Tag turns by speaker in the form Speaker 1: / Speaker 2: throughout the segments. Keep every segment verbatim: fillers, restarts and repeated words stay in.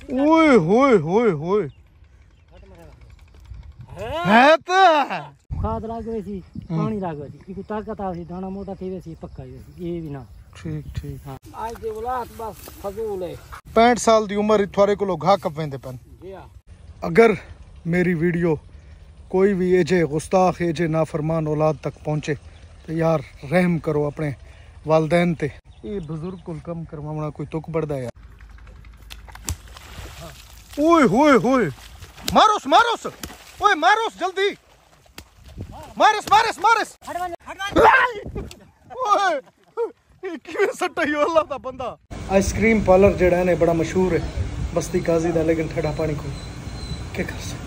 Speaker 1: ओए होए होए होए है तो
Speaker 2: खाद लाग वैसी पानी लाग वैसी इको ताकत आसी दाना मोटा थी वैसी पक्का वैसी ये भी ना
Speaker 1: ठीक ठीक
Speaker 2: हां आज दे औलाद बस फजूल है
Speaker 1: पैंठ साल दी उम्र थोड़े को घा कपेंदे पन
Speaker 2: जी हां
Speaker 1: अगर मेरी वीडियो कोई भी एजे गुस्ताख एजे नाफरमान औलाद तक पहुंचे तो यार रहम करो अपने वालदैन ते ये बुजुर्ग को कम करवाना कोई तुक बढ़दा यार ओए होए होए मारोस मारोस ओए मारोस जल्दी मारस मारस मारस ओए ये किवें सट्टा ही अल्लाह दा बंदा आइसक्रीम पार्लर जेड़ा है बड़ा मशहूर है बस्ती काजी दा लेकिन ठंडा पानी को क्या कर सकते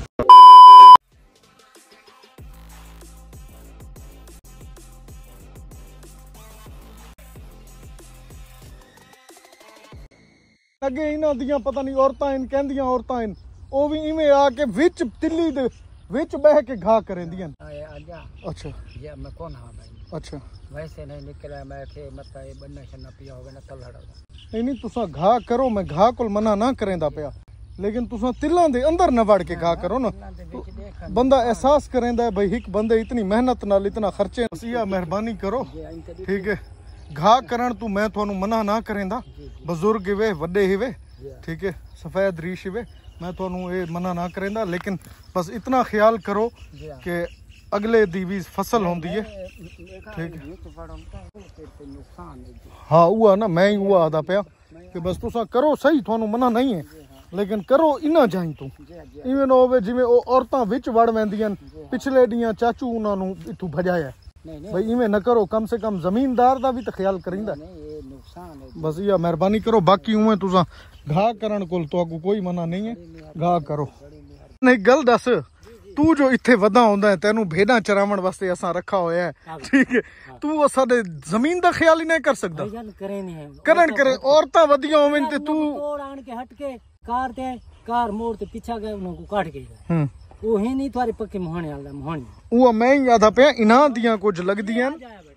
Speaker 1: अगे इन्हां दियां पता नहीं औरतां इन कहंदियां औरतां इन ओ भी इवें आके विच तिल्ली दे विच बह के घा करेंदियां अच्छा
Speaker 2: ये मैं कौन हां भाई
Speaker 1: अच्छा
Speaker 2: वैसे नहीं निकला मैं के मत ये बनना छना पिया होवे ना तलड़
Speaker 1: नहीं नहीं तुसा घा करो मैं घा कोल मना ना करेंदा पिया लेकिन तुसा तिल्लां दे अंदर न वड़ के घा करो ना बंदा एहसास करेंदा है भाई एक बंदे इतनी मेहनत नाल इतना खर्चे सिया मेहरबानी करो ठीक है घा करण तू मैं थानू मना ना करेंदा बुजुर्ग वे वड्डे हिवे ठीक है सफेद रीश हिवे मैं थानू ये मना ना करेंदा लेकिन बस इतना ख्याल करो कि अगले दी भी फसल होंदी है ठीक है हाँ हुआ ना मैं ही हुआ आदा पिया कि बस तुसा करो सही थानू मना नहीं है लेकिन करो इना जाई तू इवें ना होवे जिवें ओ औरतां विच वड़ वैंदियां पिछले दियां चाचू उन्हां नू इथों भजाया भाई इवें न करो कम से कम जमींदार दा भी तो ख्याल करिंदा बस या मेहरबानी करो बाकी उवें तुसा घा करन कोल तो कोई मना नहीं है घा करो नहीं गल दस तू जो इत्थे वदा आंदा है तेनू भेड़ां चरावण वास्ते असां रखा होया है ठीक है तू साडे जमीन दा ख्याल ही नहीं कर सकदा करन करे औरतां वदियां होवें ते तू तोड़ आन के हट के कार ते कार मोड़ ते पीछा गए उनको काट के हम्म ओ ही नहीं थारे पक्के मोहने वाला मोहनी वो मैं ही आदा पे इना दियां कुछ लगदियां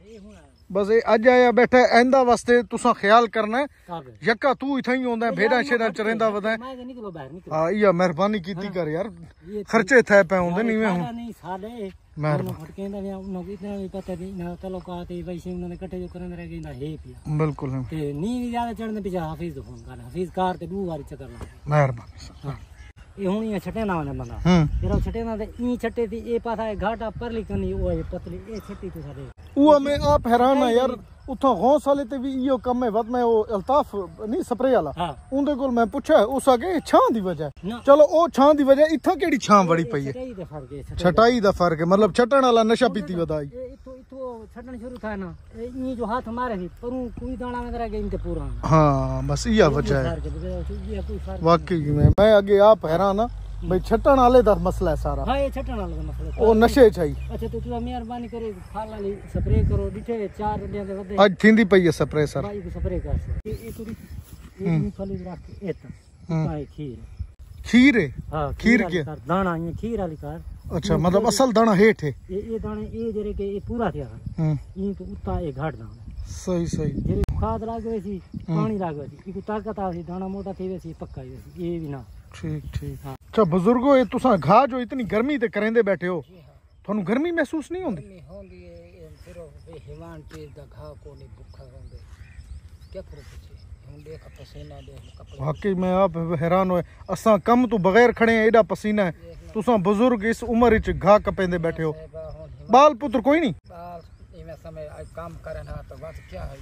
Speaker 1: बस ये अज आया बैठा एंदा वास्ते तुसा ख्याल करना है यक्का तू इथे ही होंदा भेड़ा शेड़ा चरेंदा वदा मैं निकलो बाहर निकलो हां या मेहरबानी कीती कर यार खर्चे थे पे होंदे नहीं वे नहीं साडे मेहरबानी फटकेंदा ने उनको इतना भी पता नहीं ना चलो का ते वैसे उन्होंने कटे जो करन रह गईंदा है पिया बिल्कुल ते नी ज्यादा चढ़ने पे हाफिज तो फोन कर हाफिज कार ते दो बार चक्कर ला मेहरबानी हां ये हुणी छटे ना वाला बंदा तेरा छटे ना ते ई छटे थी ए पासा है घाटा परली कनी ओ है पतली ए छटी तो सारे वो मैं आप हैरान है यार उथा गौस वाले ते भी इयो कम है वत मैं वो अल्ताफ नहीं स्प्रे वाला हां उनदे कोल मैं पूछा उस आगे छां दी वजह चलो ओ छां दी वजह इथा केड़ी छां बड़ी पई है छटाई दा फर्क है छटाई दा फर्क है मतलब छटण वाला नशा पीती वदाई इतो इतो छटण शुरू था ना ई जो हाथ मारे थी परू कोई दाना में रह गई इनते पूरा हां बस इया वजह है वाकई में मैं आगे आप हैरान हां भाई छटण वाले दा मसला है सारा हां ये छटण वाले दा मसला ओ नशे छई अच्छा तो तू मेहरबानी करे खाल वाली स्प्रे करो डिठे चार डे दे वदे आज थींदी पई है स्प्रे सर भाई को स्प्रे कर ये ये थोड़ी ये मूंगफली रख एत पाए खीर खीर है हां खीर के दाना ये खीर वाली कार अच्छा मतलब असल दाना हेठ है ये ये दाने ये जरे के ये पूरा थिया हम्म ये तो उता ये घाट दाना सही सही जरे खाद लाग वैसी पानी लाग वैसी इको ताकत आसी दाना मोटा थी वैसी पक्का वैसी ये भी ना ठीक ठीक अच्छा बुजुर्गो ये तुसा घा जो इतनी गर्मी ते करेंदे बैठे हो थानू गर्मी महसूस नहीं होंदी होंदी है फिर हिवान पे दा घा को नहीं भूखा रहंदे क्या करो हम देख पसीना देख वाकई मैं आप हैरान होए असा कम तो बगैर खड़े एडा पसीना है तुसा बुजुर्ग इस उम्र विच घा कपेंदे बैठे हो बाल पुत्र कोई नहीं बाल इमे समय काम करना तो बात क्या है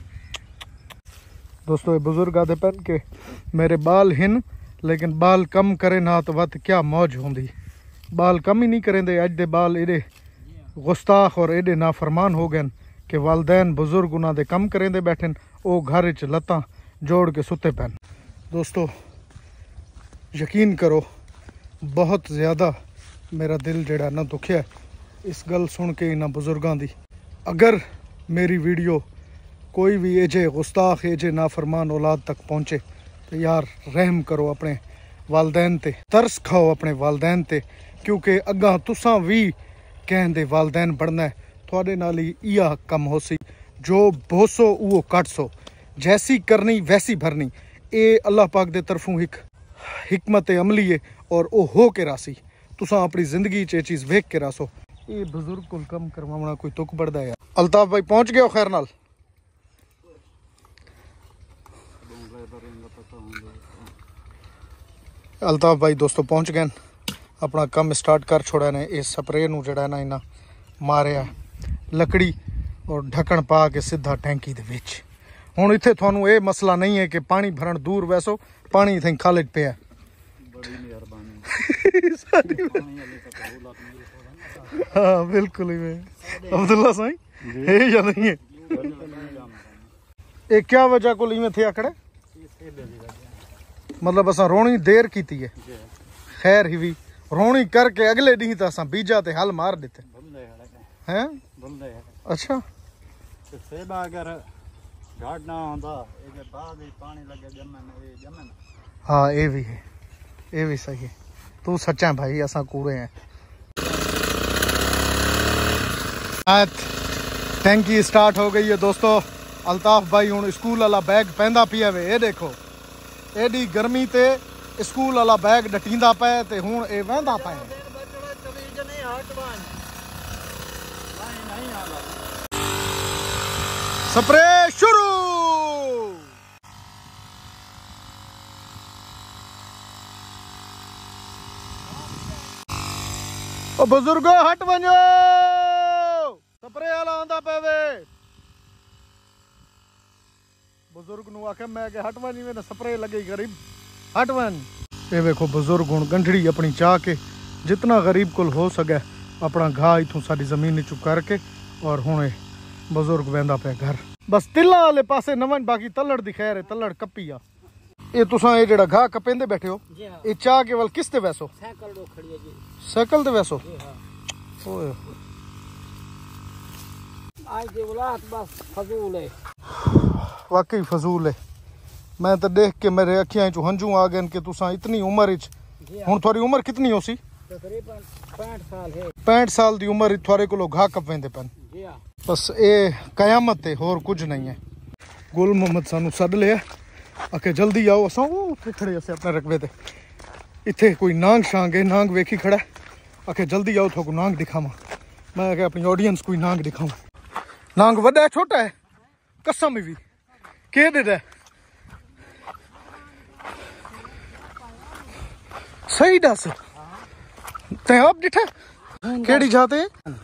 Speaker 1: दोस्तों ये बुजुर्ग आदे पन के मेरे बाल हिन लेकिन बाल कम करे ना तो वत क्या मौज होंदी बाल कम ही नहीं करेंदे अज दे बाल एडे गुस्ताख और एडे नाफरमान हो गए कि वालदैन बुजुर्ग उन्हां दे कम करेंदे बैठन ओ घर च लत्तां जोड़ के सुते पैन दोस्तों यकीन करो बहुत ज़्यादा मेरा दिल जेड़ा ना दुखिया इस गल सुन के इन्हां बुजुर्गां दी अगर मेरी वीडियो कोई भी एजे गुस्ताख एजे नाफरमान औलाद तक पहुँचे तो यार रहम करो अपने वालदैन ते तरस खाओ अपने वालदैन ते क्योंकि अगा तुसा भी कहते वालदैन बढ़ना है थोड़े नाल ही इया कम हो सी जो बोसो वो कट सो जैसी करनी वैसी भरनी ये अल्लाह पाक दे तरफों एक हिकमत अमली है और वो हो के रासी तुसा अपनी जिंदगी च चीज़ वेख के रासो। ये बुजुर्ग को कम करवाना कोई तुक बढ़दा है। अल्ताफ भाई पहुंच गए हो खैर नाल? अल्ताफ भाई दोस्तों पहुंच गए, अपना काम स्टार्ट कर छोड़ा ने। इस स्प्रे नू जड़ा ना इन्हें मारिया लकड़ी और ढक्कन पा के सीधा टैंकी दे विच। हुण इत्थे तुहानू ये मसला नहीं है कि पानी भरण दूर, वैसो पानी इत्थे खालिज पिया। हाँ बिल्कुल ही मैं अब्दुल्ला साईं है या नहीं है? ये क्या वजह को इवें थे आकड़े? मतलब असा रोनी देर की है, खैर ही भी रोनी करके अगले डी तो असा बीजा ते हल मार देते हैं। अच्छा
Speaker 3: सेबा अगर घाट ना होंदा एके बाद ही पानी लगे जमन ए जमन।
Speaker 1: हाँ ये भी है, ये भी सही है। तू सच्चा भाई, असा कूड़े हैं। टैंकी स्टार्ट हो गई है दोस्तों। अल्ताफ भाई हुण स्कूल वाला बैग पहनदा पिया वे। ये देखो एडी गर्मी ते स्कूल वाला बैग डटींदा पे ते हुण ए वहंदा पे। स्प्रे शुरू। ओ बुजुर्गो हट वञो, स्प्रे वाला आंदा पे वे। बुजुर्ग नू आखे मैं के हट वञ, में स्प्रे लगे गरीब हट वञ। ये देखो बुजुर्ग हुण गंढड़ी अपनी चाह के जितना गरीब कोल हो सके अपना घाह इथों साडी जमीन चुक करके और हुण बुजुर्ग वेंदा पे घर। बस तिल्ला वाले पासे नवन, बाकी तलड़ दी खैर है, तलड़ कप्पी आ। ये तुसा ये जेड़ा घाह कपेंदे बैठे हो ये चाह केवल किस ते वैसो?
Speaker 2: साइकिल दो खड़ी है जी।
Speaker 1: साइकिल ते वैसो? ओए
Speaker 2: आज दे औलाद बस फजूल है,
Speaker 1: वाकई फजूल है। मैं तो देख के मेरे अखियां चो हंजू आ गए कि तुसा इतनी उम्र च, हुण थोड़ी उम्र कितनी हो सी?
Speaker 2: तकरीबन पैंठ साल है।
Speaker 1: पैंठ साल दी उम्र थोड़े को घाह कपेंदे पन। बस ये कयामत है, होर कुछ नहीं है। गुल मोहम्मद सानू सद लिया आके जल्दी आओ, असा वो खड़े असे अपने रकबे ते। इत्थे कोई नांग शांग है, नांग वेखी खड़ा आके जल्दी आओ थोको नांग दिखावा। मैं आके अपनी ऑडियंस कोई नांग दिखाऊं। नांग वड्डा है छोटा है? कसम भी के दे दे सही दस ते आप डिठा केड़ी जाते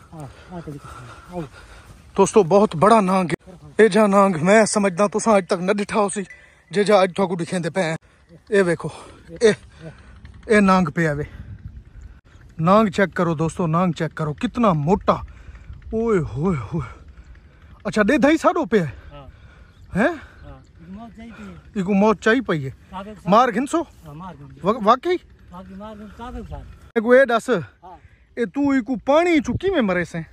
Speaker 1: दोस्तों? बहुत बड़ा नांग है। ए जा नांग मैं समझदा तुसा अज तक न डिठा हो सी जे जा अज थोको दिखेंदे पे। ए वेखो ए ए नांग पे आवे। नांग चेक करो दोस्तों, नांग चेक करो कितना मोटा। ओए होए होए। अच्छा दे दही साडो पे है हैं? इको मौत चाहिए पई है। मार घिनसो वाकई? ए दस ए तू इको पानी चुकी में मरे से?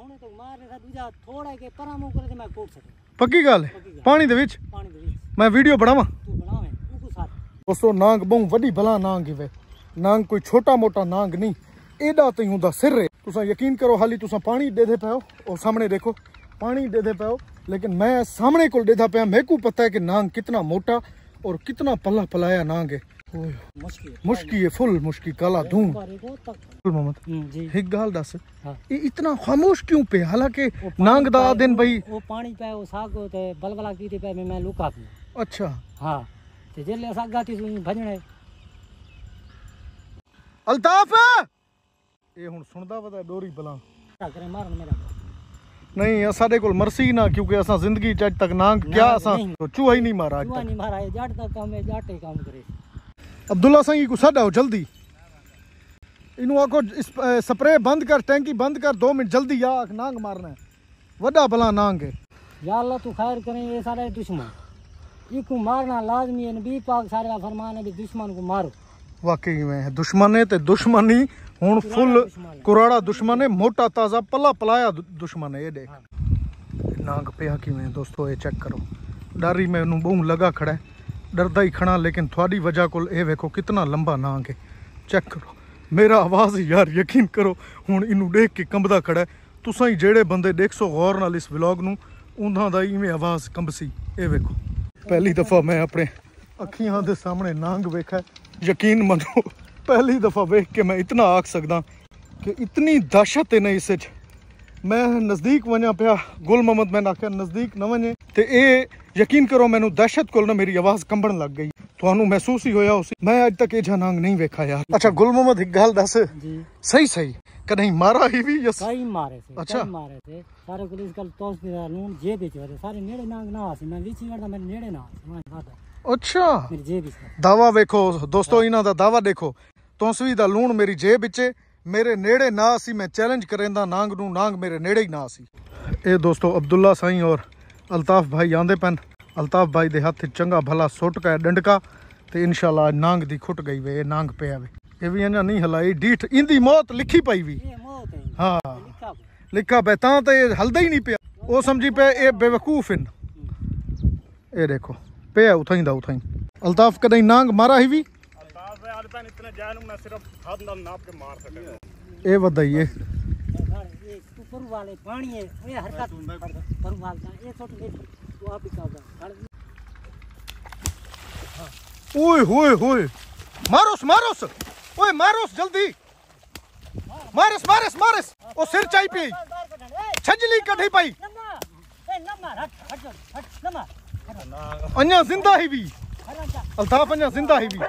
Speaker 1: पक्की गल है? पानी दे विच मैं वीडियो बनावा दोस्तों। नांग बहुत वड्डी भला नांग है, नांग कोई छोटा मोटा नांग नहीं, एडा तो हुंदा सिर है। तुसा यकीन करो हाली तुसा पानी दे दे पाओ और सामने देखो पानी दे दे पाओ, लेकिन मैं सामने को देता पाया। मेरे को पता है कि नांग कितना मोटा और कितना पला पलाया नांग है। मुश्की है, फुल मुश्की, काला धूम। मोहम्मद एक गाल दस ये इतना खामोश क्यों पे? हालांकि नांग दा दिन भाई
Speaker 2: वो पानी पे वो साग ते बलबला कीते पे मैं लुका पी।
Speaker 1: अच्छा
Speaker 2: हां ते जेले सागा ती भजणे
Speaker 1: अल्ताफ ये हुन सुनदा वदा डोरी बला
Speaker 2: करे मारन मेरा
Speaker 1: नहीं साडे कोल मरसी ना, क्योंकि असा जिंदगी च अज तक नांग क्या असा चूहा ही नहीं मारा।
Speaker 2: चूहा नहीं मारा है, जट तक काम है, जाटे काम करे।
Speaker 1: अब्दुल्ला साईं को सदाओ जल्दी, इनू आखो स्प्रे बंद कर, टैंकी बंद कर, दो मिनट जल्दी आ, नांग मारना है, वड्डा भला नांग है।
Speaker 2: या अल्लाह तू खैर करे, ये सारे दुश्मन इको मारना लाजमी है। नबी पाक सारे का फरमान है कि दुश्मन को मारो। वाकई में दुश्मन है ते दुश्मन ही हुन फुल कुराड़ा दुश्मन है, मोटा ताजा पला पलाया दुश्मन है। ये देख नांग पिया कि में दोस्तों, ये चेक करो। डर ही मैनू बहु लगा खड़ा है, डरदा ही खड़ा, लेकिन थोड़ी वजह को ये वेखो कितना लंबा नांग है। चेक करो मेरा आवाज़ यार, यकीन करो हुन इनू देख के कंबदा खड़ा है। तुसा ही जेड़े बंदे देख सो गौर नाल इस व्लॉग नू, उन्हां दा इवें आवाज़ कंबसी। ये वेखो पहली दफ़ा मैं अपने अखियां दे सामने नांग वेखा,
Speaker 1: यकीन मनो पहली दफ़ा वेख के मैं इतना आख सकदा कि इतनी दहशत है नहीं इस मैं नज़दीक वजा पिया गुल मोहम्मद मैंने आख्या नज़दीक न वजे तो ये यकीन करो मैनू दहशत को ना मेरी आवाज़ कंबन लग गई थानू महसूस ही होया उसी मैं अज तक एजा नांग नहीं वेखा यार। अच्छा गुल मोहम्मद एक गल दस सही सही कहीं मारा ही भी यस
Speaker 2: कई मारे थे
Speaker 1: अच्छा
Speaker 2: कई मारे थे सारे पुलिस कल तोस दिया नून जेब विच वदे सारे नेड़े नांग ना आसी मैं विच वड़दा मेरे नेड़े ना आसी मैं
Speaker 1: अच्छा
Speaker 2: मेरी जेब विच
Speaker 1: दावा वेखो दोस्तों इन्हां दा दावा देखो तौसवी दा लूण मेरी जेब विच मेरे नेड़े ना आसी मैं चैलेंज करेंदा नांग नू नांग मेरे नेड़े ही ना आसी। ए दोस्तों अब्दुल्ला साईं और अल्ताफ भाई आंदे पन अल्ताफ भाई दे हाथ चंगा भला सुट का डंडका ते इंशाल्लाह नांग दी खुट गई वे नांग पे आवे ये भी अञा नहीं हलाई डीठ इंदी मौत लिखी पई भी हाँ लिखा पे तां ते हलदा ही नहीं पिया वो समझी पे ए बेवकूफ इन ए देखो पे उथाई दा उथाई अल्ताफ कदई नांग मारा ही भी अल्ताफ यार पेन इतने जानू मैं सिर्फ हाथ नाल नाप के मार सके ए वदाई ए
Speaker 2: ऊपर वाले पानी है ये हरकत पर वालता ये छोट ले वो आप ही का
Speaker 1: ओए होए होए मारोस मारोस ओए मारोस जल्दी मारस मारस मारस ओ सिर चाई पई छजली कढी पई अन्या जिंदा ही भी अल्ताफ अन्या जिंदा ही भी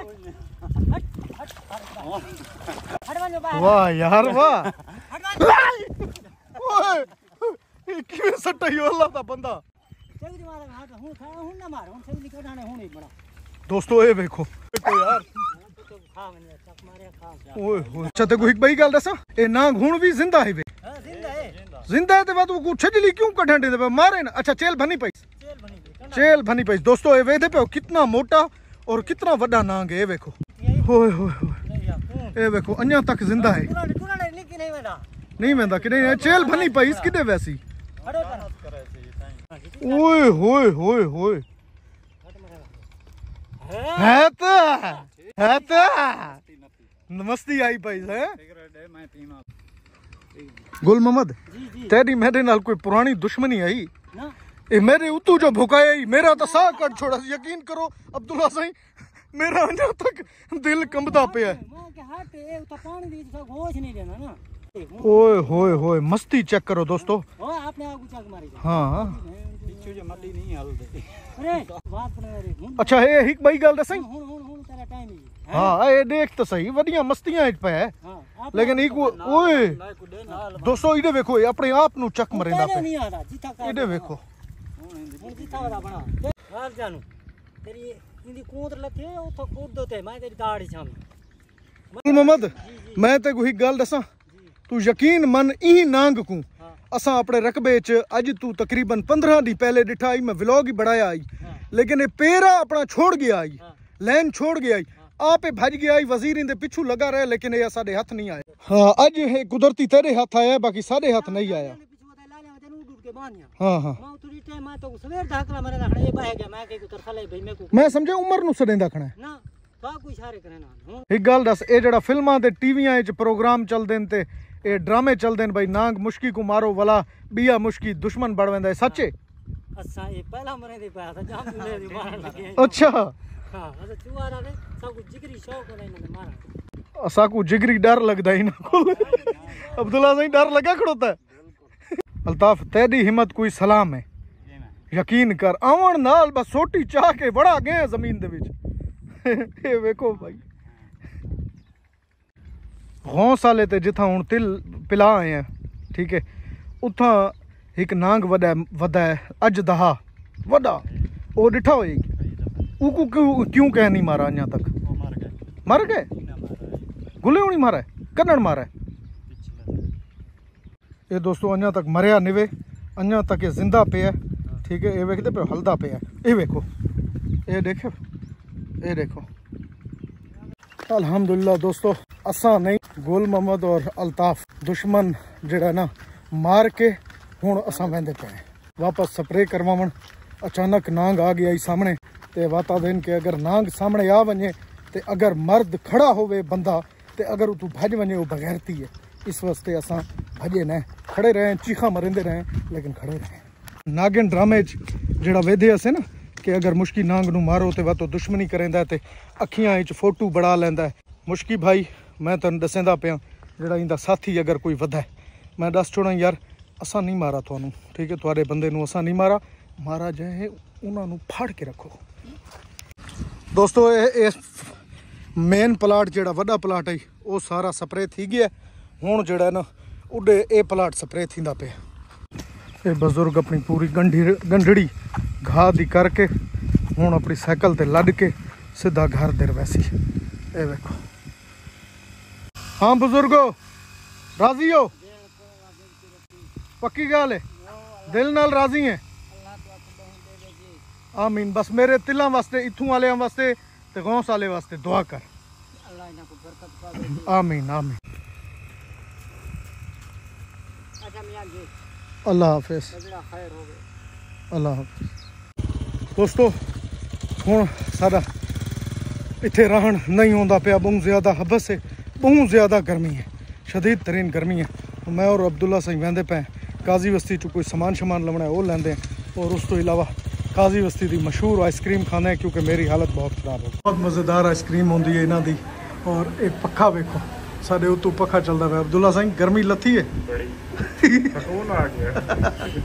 Speaker 1: वाह यार वाह ओए किवे सट्टा ही अल्लाह दा बंदा दोस्तों ये देखो यार ओए होए अच्छा ते कोई बई गल दसा ए नांग हुन भी जिंदा है वे हां जिंदा है जिंदा है ते बात वो छजली क्यों कढण दे मारे ना अच्छा चेल भनी पई चेल भनी पई चेल भनी पई दोस्तों ये वेदे पे कितना मोटा और कितना बड़ा नांग है देखो ओए होए ए देखो अन्या तक जिंदा है नहीं वेंदा कि नहीं चेल भनी पई इस किदे वैसी ओए होए होए होए है तो है तो नमस्ती आई पाई है गुल मोहम्मद तेरी मेरे नाल कोई पुरानी दुश्मनी आई ए मेरे उतू जो भुकाया मेरा तो साह कट छोड़ा यकीन करो अब्दुल्ला साईं मेरा अंदर तक दिल कंबदा पे है ओए होए होए मस्ती चेक करो दोस्तों हाँ अच्छा ये हिक बई गल दसई हाँ ये देख तो सही वडिया मस्तियां इच पे है लेकिन एक ओए दोस्तों इधे देखो ये अपने आप नु चक मरेंदा पे इधे देखो हां जानू तेरी इंदी कूंद लथे उतो कूद दोते मैं तेरी दाढ़ी छामी मोहम्मद मैं ते कोई गल दसा तू यकीन मन ई नांग को असा अपने रकबे च अज तू तकरीबन पंद्रह दी पहले डिठा आई मैं व्लॉग ही बढ़ाया आई लेकिन ये पेरा अपना छोड़ गया आई लैन छोड़ गया आई आप भज गया आई वजीर इंदे पिछू लगा रहे लेकिन ये साडे हाथ नहीं आया हाँ अज ये कुदरती तेरे हाथ आया बाकी साडे हाथ नहीं आया हाँ हाँ मैं समझे उमर नु सडेंदा खड़ा एक गल दस ए जेड़ा फिल्मां ते टीवियां च प्रोग्राम चलदे न ते ए ड्रामे चलदे न भाई नांग मुश्की को मारो वाला बिया मुश्की दुश्मन बड़ वेंदा है सच्चे
Speaker 2: अच्छा ये पहला मरे दे पाया था जाम ले दी मारन लगे
Speaker 1: अच्छा
Speaker 2: हां अच्छा चुवारा ने सब कुछ जिगरी शौक ने इन्होंने मारा
Speaker 1: असा को जिगरी डर लगदा ही ना को अब्दुल्ला साईं डर लगा खड़ोता है अल्ताफ तेरी हिम्मत कोई सलाम है यकीन कर आवन नाल बस सोटी चाह के बड़ा गए जमीन दे विच ए देखो भाई गौसाले ते जिथा हुन तिल पिला आए हैं ठीक है उथा एक नांग वदा वदा अज दहा वदा ओ डिठा होई उको क्यों क्यों कह नहीं मारा अन्या तक मर गए गुले नहीं मारा कन्नड़ मारा ये दोस्तों अन्या तक मरिया निवे अन्या तक ये जिंदा पे है ठीक है ये वेखते पे हलदा पे है ये देखो ये देखो ये देखो अल्हम्दुलिल्लाह दोस्तों असा नहीं गुल मोहम्मद और अल्ताफ दुश्मन जड़ा ना मार के हुण असा वेंदे पे वापस स्प्रे करवावन अचानक नांग आ गया सामने ते वाता देन के अगर नांग सामने आ वने ते अगर मर्द खड़ा होवे बंदा ते अगर तू भज वने वो बगैरती है इस वास्ते असा भजे न खड़े रहे चीखा मरेंदे रहे लेकिन खड़े रहे नागिन ड्रामे जड़ा वेदे असे ना कि अगर मुश्की नांग नूं मारो तो वह तो दुश्मनी करेंदा ते अखियां विच फोटू बड़ा लैंदा है। मुश्की भाई मैं तुहानूं दस्सदा पिया जिहड़ा इंदा साथी अगर कोई वधा है मैं दस छोड़ा यार असा नहीं मारा तुहानूं, ठीक है, तुहाडे बंदे नूं असा नहीं मारा, मारा जाए उन्हां नूं फाड़ के रखो। दोस्तों इस मेन प्लाट जिहड़ा वड्डा प्लाट है वो सारा स्प्रे थी गया, हुण जिहड़ा ना उडे ये प्लाट स्प्रे थींदा पिया। ये बजुर्ग अपनी पूरी गंढी गंढड़ी घाह दी करके हुण अपनी साइकिल ते लद के सीधा घर दे वैसी ये देखो। हाँ बुजुर्गो राजी हो? पक्की गल है, दिल नाल राजी है? आमीन। बस मेरे तिलों वास्ते, इत्थों वाले वास्ते ते गौस वाले वास्ते दुआ कर। आमीन आमीन। अल्लाह हाफिज, अल्लाह हाफिज। दोस्तों हुण साडा इत्थे रहन नहीं होंदा पिया, बहुत ज़्यादा हबस है, बहुत ज़्यादा गर्मी है, शदीद तरीन गर्मी है। मैं और अब्दुल्ला सिंह वहदे पे काजी बस्ती चो कोई समान शमान लवना है वो लेंदे और उस तो इलावा काजी बस्ती की मशहूर आइसक्रीम खाने क्योंकि मेरी हालत बहुत खराब है। बहुत मज़ेदार आइसक्रीम होंदी है इन्हां दी। और एक पखा वेखो साडे उत्तों पखा चलता पाया। अब्दुल्ला सिंह गर्मी लथी है आ गया।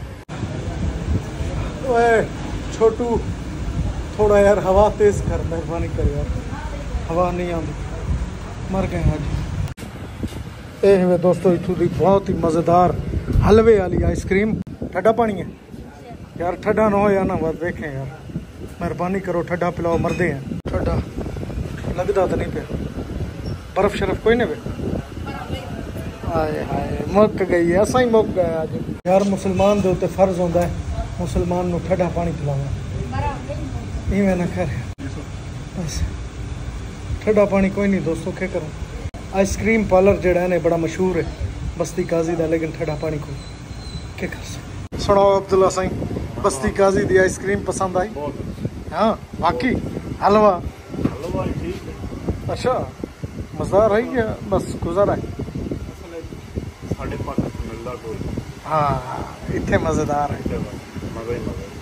Speaker 1: ओए छोटू थोड़ा यार हवा तेज कर, मेहरबानी कर यार, हवा नहीं आती, मर गए आज। ये दोस्तों इतों की बहुत ही मज़ेदार हलवे वाली आइसक्रीम। ठंडा पानी है यार, ठंडा ना हो या ना बस देखें यार, मेहरबानी करो ठंडा पिलाओ, मरदे हैं। ठंडा लगता तो नहीं पे, बर्फ शरफ कोई नहीं पे। आए हाय मुक गई है, असा ही मुक गए आज यार। मुसलमान के उत्ते फर्ज होता है मुसलमान को ठंडा पानी पिलाना, इवें ना कर बस। ठंडा पानी कोई नहीं दोस्तों, क्या करो। आइसक्रीम पार्लर जड़ा है बड़ा मशहूर है बस्ती काजी का, लेकिन ठंडा पानी को क्या कर सकते। सुनाओ अब्दुल्ला सिंह, बस्ती काजी की आइसक्रीम पसंद आई? हाँ बाकी हलवा हलवा ठीक है। अच्छा मज़ा रही गया, बस गुजारा है। हाँ इतने मज़ेदार है, मज़ा ही मज़ा।